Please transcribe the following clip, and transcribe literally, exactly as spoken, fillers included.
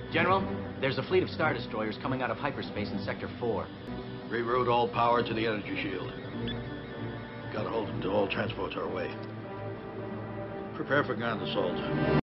General, there's a fleet of Star Destroyers coming out of hyperspace in Sector four. Reroute all power to the energy shield. Gotta hold them till all transports are away. Prepare for ground assault.